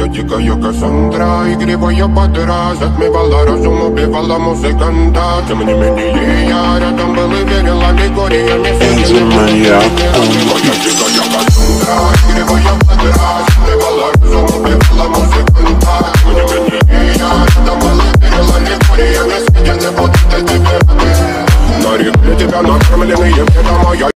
дикая Кассандра. Игривая подра затмевала разум, убивала музыканта. Тем не менее я рядом был и верил аллегориями. Моя дикая Кассандра, игривая подра.